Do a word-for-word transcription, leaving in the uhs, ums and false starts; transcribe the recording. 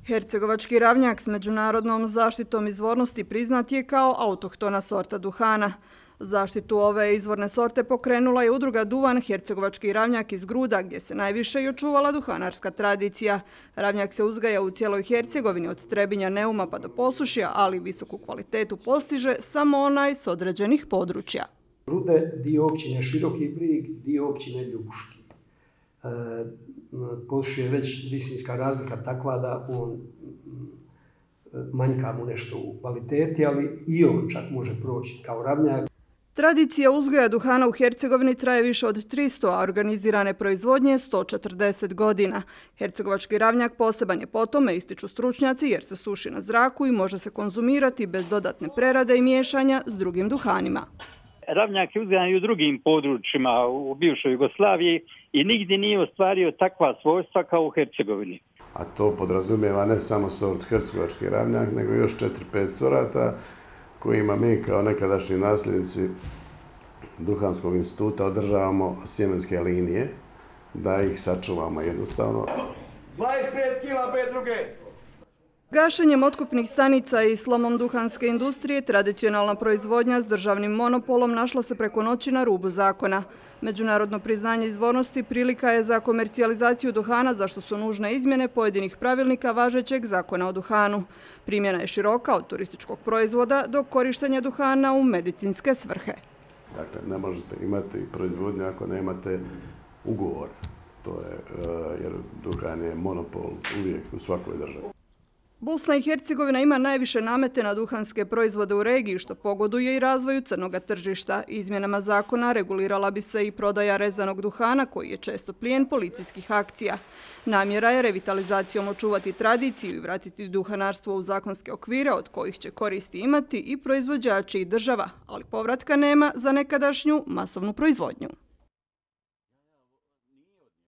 Hercegovački ravnjak s međunarodnom zaštitom izvornosti priznat je kao autohtona sorta duhana. Zaštitu ove izvorne sorte pokrenula je udruga Duvan Hercegovački ravnjak iz Gruda, gdje se najviše i očuvala duhanarska tradicija. Ravnjak se uzgaja u cijeloj Hercegovini od Trebinja, Neuma pa do Posušja, ali visoku kvalitetu postiže samo onaj s određenih područja. Grude, dio općine Široki Brig, dio općine Ljubuški. E, Posušje je već visinska razlika takva da on manjka mu nešto u kvaliteti, ali i on čak može proći kao ravnjak. Tradicija uzgoja duhana u Hercegovini traje više od tristo, a organizirane proizvodnje sto četrdeset godina. Hercegovački ravnjak poseban je po tome, ističu stručnjaci, jer se suši na zraku i može se konzumirati bez dodatne prerade i miješanja s drugim duhanima. Ravnjak je uzgajan i u drugim područjima u bivšoj Jugoslaviji i nigdje nije ostvario takva svojstva kao u Hercegovini. A to podrazumijeva ne samo sort hercegovački ravnjak, nego još četiri pet sorata kojima mi kao nekadašnji nasljednici Duhanskog instituta održavamo sjemenske linije, da ih sačuvamo jednostavno. dvadeset pet kila bez druge. Gašenjem otkupnih stanica i slomom duhanske industrije tradicionalna proizvodnja s državnim monopolom našla se preko noći na rubu zakona. Međunarodno priznanje izvornosti prilika je za komercijalizaciju duhana, zašto su nužne izmjene pojedinih pravilnika važećeg zakona o duhanu. Primjena je široka od turističkog proizvoda do korištenja duhana u medicinske svrhe. Dakle, ne možete imati proizvodnju ako nemate ugovor. To je, jer duhan je monopol uvijek u svakoj državi. Bosna i Hercegovina ima najviše namete na duhanske proizvode u regiji, što pogoduje i razvoju crnog tržišta. Izmjenama zakona regulirala bi se i prodaja rezanog duhana, koji je često plijen policijskih akcija. Namjera je revitalizacijom očuvati tradiciju i vratiti duhanarstvo u zakonske okvire, od kojih će koristi imati i proizvođači i država, ali povratka nema za nekadašnju masovnu proizvodnju.